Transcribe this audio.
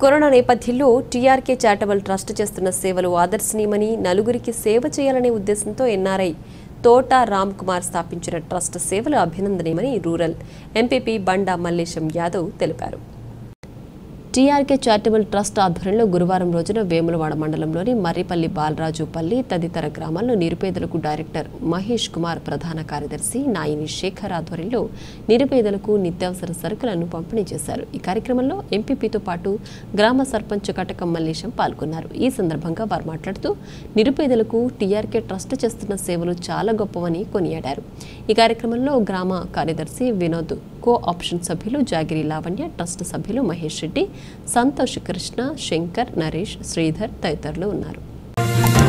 Corona నేపథ్యంలో TRK charitable trust చేస్తున్న సేవలు ఆదర్శనీయమని, నలుగురికి సేవ చేయాలనే ఉద్దేశంతో ఎన్ఆర్ఐ తోట రామ్ కుమార్ స్థాపించిన ట్రస్ట్ సేవలు అభినందనీయమని రూరల్ ఎంపీపీ బండా మల్లేశం యాదవ్ తెలిపారు. టీఆర్కే చారిటబుల్ ట్రస్ట్ ఆధ్వర్యంలో గురువారం రోజున వేములవాడ మండలంలోని మర్రిపల్లి బాలరాజుపల్లి తదితర గ్రామాల్లో నిరుపేదలకు డైరెక్టర్ మహేష్ కుమార్, ప్రధాన కార్యదర్శి నాయిని శేఖర్ ఆధ్వర్యంలో నిరుపేదలకు నిత్యావసర సరుకులను పంపిణీ చేశారు. ఈ కార్యక్రమంలో ఎంపీపీతో పాటు గ్రామ సర్పంచ్ కటకం మల్లేశం పాల్గొన్నారు. ఈ సందర్భంగా వారు మాట్లాడుతూ నిరుపేదలకు టీఆర్కే ట్రస్ట్ చేస్తున్న సేవలు చాలా గొప్పవని కొనియాడారు. ఈ కార్యక్రమంలో గ్రామ కార్యదర్శి వినోద్, కో ఆప్షన్ సభ్యులు జాగిరి లావణ్య, ట్రస్ట్ సభ్యులు మహేష్ రెడ్డి, సంతోష్, కృష్ణ, శంకర్, నరేష్, శ్రీధర్ తదితరులు ఉన్నారు.